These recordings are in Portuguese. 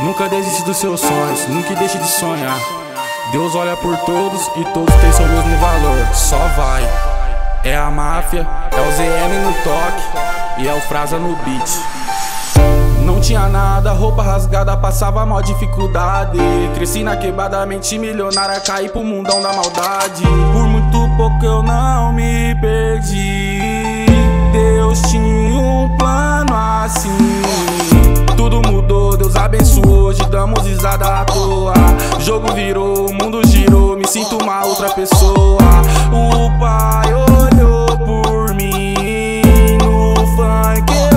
Nunca desiste dos seus sonhos, nunca deixe de sonhar. Deus olha por todos e todos têm seu mesmo valor. Só vai. É a máfia, é o ZM no toque e é o Fraza no beat. Não tinha nada, roupa rasgada, passava mó dificuldade. Cresci na quebrada, mente milionária, caí pro mundão da maldade. Por muito pouco eu não me perdi. Deus tinha um plano assim. Tudo mudou, Deus abençoou, hoje damos risada à toa. Jogo virou, o mundo girou, me sinto uma outra pessoa. O pai olhou por mim, no funk eu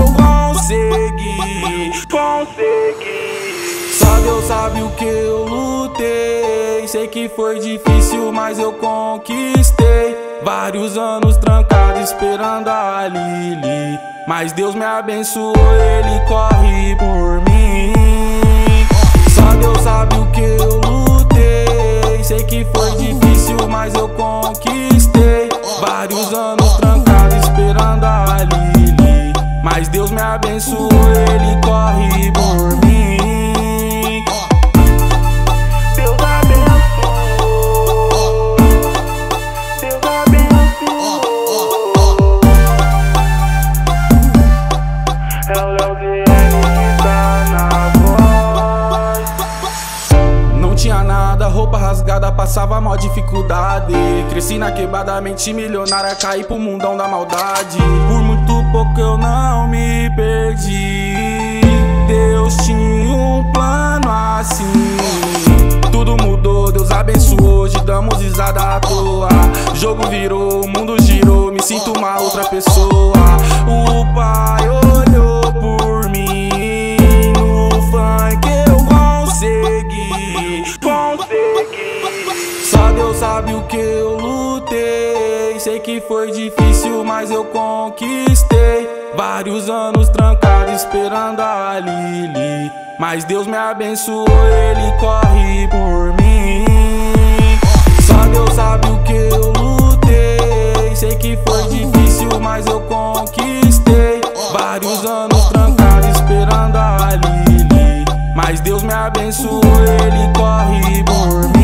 consegui. Só Deus sabe o que eu lutei. Sei que foi difícil, mas eu conquistei. Vários anos trancado esperando a Lili, mas Deus me abençoou, Ele corre por mim. Só Deus sabe o que eu lutei. Sei que foi difícil, mas eu conquistei. Vários anos trancado esperando a Lili, mas Deus me abençoou, Ele corre por mim. Deus abençoou, Deus abençoou. É o Léo que tá na voz. Não tinha nada, roupa rasgada, passava mó dificuldade. Cresci na quebrada, mente milionária, caí pro mundão da maldade. Por muito pouco eu não me perdi. Deus tinha um plano assim. Tudo mudou, Deus abençoou, hoje damos risada à toa. Jogo virou, o mundo girou, me sinto uma outra pessoa. O pai olhou por mim, no funk eu consegui. Só Deus sabe o que eu lutei. Sei que foi difícil, mas eu conquistei. Vários anos trancado esperando a Lili, mas Deus me abençoou, Ele corre por mim. Só Deus sabe o que eu lutei. Sei que foi difícil, mas eu conquistei. Vários anos trancado esperando a Lili, mas Deus me abençoou, Ele corre por mim.